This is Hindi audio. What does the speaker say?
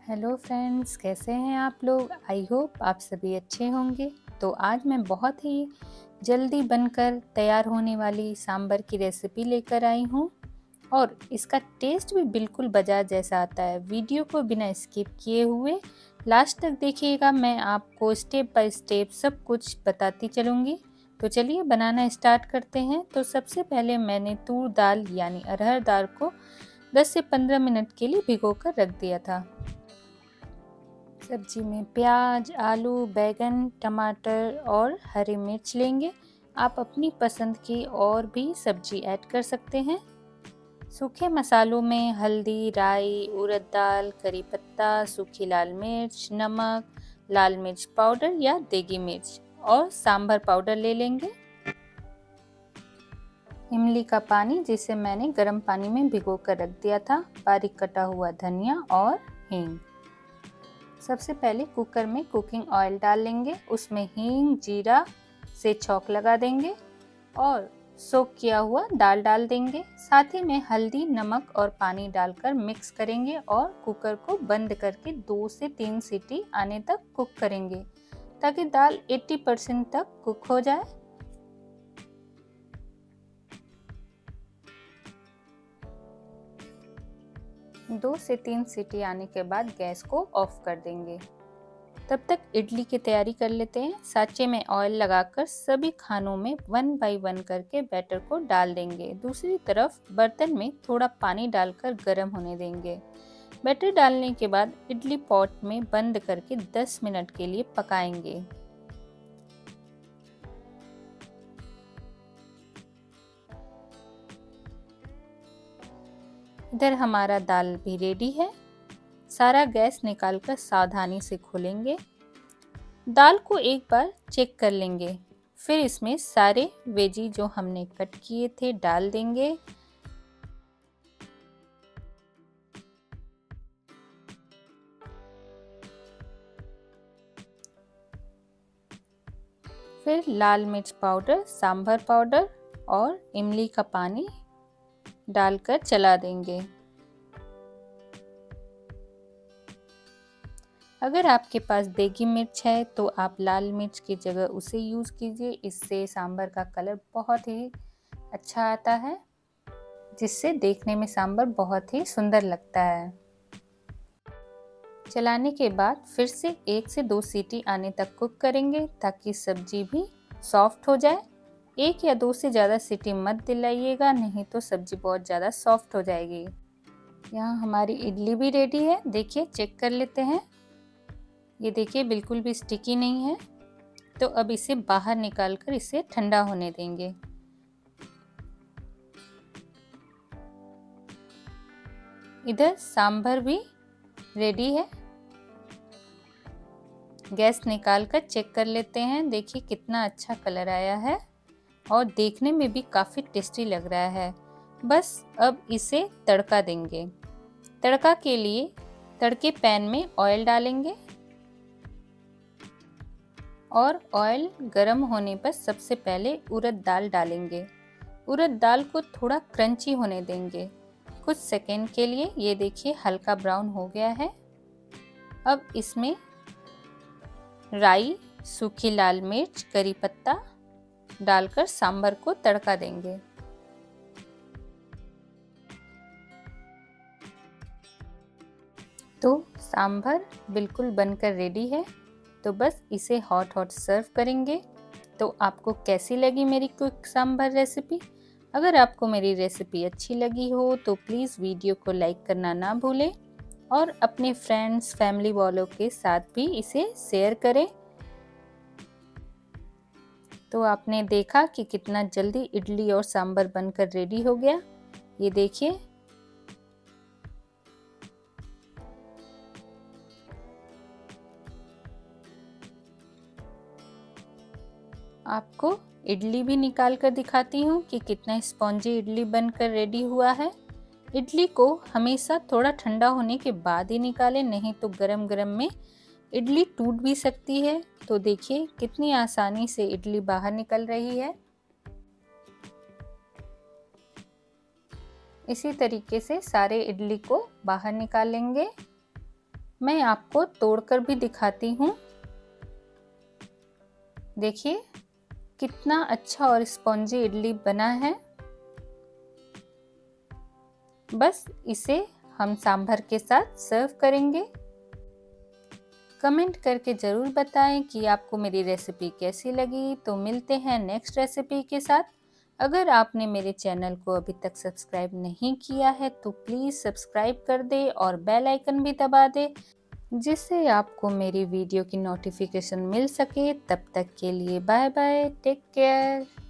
हेलो फ्रेंड्स, कैसे हैं आप लोग। आई होप आप सभी अच्छे होंगे। तो आज मैं बहुत ही जल्दी बनकर तैयार होने वाली सांभर की रेसिपी लेकर आई हूँ और इसका टेस्ट भी बिल्कुल बाजार जैसा आता है। वीडियो को बिना स्किप किए हुए लास्ट तक देखिएगा, मैं आपको स्टेप बाय स्टेप सब कुछ बताती चलूँगी। तो चलिए बनाना स्टार्ट करते हैं। तो सबसे पहले मैंने तूर दाल यानी अरहर दाल को 10 से 15 मिनट के लिए भिगोकर रख दिया था। सब्जी में प्याज, आलू, बैगन, टमाटर और हरी मिर्च लेंगे। आप अपनी पसंद की और भी सब्जी ऐड कर सकते हैं। सूखे मसालों में हल्दी, राई, उड़द दाल, करी पत्ता, सूखी लाल मिर्च, नमक, लाल मिर्च पाउडर या देगी मिर्च और सांभर पाउडर ले लेंगे। इमली का पानी जिसे मैंने गर्म पानी में भिगो कर रख दिया था, बारीक कटा हुआ धनिया और हींग। सबसे पहले कुकर में कुकिंग ऑयल डाल लेंगे, उसमें हींग, जीरा से छौंक लगा देंगे और सोक किया हुआ दाल डाल देंगे। साथ ही में हल्दी, नमक और पानी डालकर मिक्स करेंगे और कुकर को बंद करके 2 से 3 सीटी आने तक कुक करेंगे ताकि दाल 80% तक कुक हो जाए। दो से 3 सीटी आने के बाद गैस को ऑफ कर देंगे। तब तक इडली की तैयारी कर लेते हैं। साँचे में ऑयल लगाकर सभी खानों में 1 बाय 1 करके बैटर को डाल देंगे। दूसरी तरफ बर्तन में थोड़ा पानी डालकर गर्म होने देंगे। बैटर डालने के बाद इडली पॉट में बंद करके 10 मिनट के लिए पकाएंगे। इधर हमारा दाल भी रेडी है। सारा गैस निकालकर सावधानी से खोलेंगे। दाल को एक बार चेक कर लेंगे, फिर इसमें सारे वेजी जो हमने कट किए थे डाल देंगे। फिर लाल मिर्च पाउडर, सांभर पाउडर और इमली का पानी डालकर चला देंगे। अगर आपके पास देगी मिर्च है तो आप लाल मिर्च की जगह उसे यूज़ कीजिए। इससे सांभर का कलर बहुत ही अच्छा आता है, जिससे देखने में सांभर बहुत ही सुंदर लगता है। चलाने के बाद फिर से 1 से 2 सीटी आने तक कुक करेंगे ताकि सब्जी भी सॉफ्ट हो जाए। 1 या 2 से ज़्यादा सीटी मत दिलाइएगा, नहीं तो सब्जी बहुत ज़्यादा सॉफ्ट हो जाएगी। यहाँ हमारी इडली भी रेडी है। देखिए, चेक कर लेते हैं। ये देखिए, बिल्कुल भी स्टिकी नहीं है। तो अब इसे बाहर निकालकर इसे ठंडा होने देंगे। इधर सांभर भी रेडी है। गैस निकालकर चेक कर लेते हैं। देखिए कितना अच्छा कलर आया है और देखने में भी काफ़ी टेस्टी लग रहा है। बस अब इसे तड़का देंगे। तड़का के लिए तड़के पैन में ऑयल डालेंगे और ऑयल गर्म होने पर सबसे पहले उड़द दाल डालेंगे। उड़द दाल को थोड़ा क्रंची होने देंगे कुछ सेकंड के लिए। ये देखिए हल्का ब्राउन हो गया है। अब इसमें राई, सूखी लाल मिर्च, करी पत्ता डालकर सांभर को तड़का देंगे। तो सांभर बिल्कुल बनकर रेडी है। तो बस इसे हॉट हॉट सर्व करेंगे। तो आपको कैसी लगी मेरी क्विक सांभर रेसिपी? अगर आपको मेरी रेसिपी अच्छी लगी हो तो प्लीज़ वीडियो को लाइक करना ना भूलें और अपने फ्रेंड्स, फैमिली वालों के साथ भी इसे शेयर करें। तो आपने देखा कि कितना जल्दी इडली और सांभर बनकर रेडी हो गया। ये देखिए, आपको इडली भी निकाल कर दिखाती हूँ कि कितना स्पॉन्जी इडली बनकर रेडी हुआ है। इडली को हमेशा थोड़ा ठंडा होने के बाद ही निकालें, नहीं तो गरम गरम में इडली टूट भी सकती है। तो देखिए कितनी आसानी से इडली बाहर निकल रही है। इसी तरीके से सारे इडली को बाहर निकाल लेंगे। मैं आपको तोड़कर भी दिखाती हूँ। देखिए कितना अच्छा और स्पॉन्जी इडली बना है। बस इसे हम सांभर के साथ सर्व करेंगे। कमेंट करके ज़रूर बताएं कि आपको मेरी रेसिपी कैसी लगी। तो मिलते हैं नेक्स्ट रेसिपी के साथ। अगर आपने मेरे चैनल को अभी तक सब्सक्राइब नहीं किया है तो प्लीज़ सब्सक्राइब कर दे और बेल आइकन भी दबा दे, जिससे आपको मेरी वीडियो की नोटिफिकेशन मिल सके। तब तक के लिए बाय बाय, टेक केयर।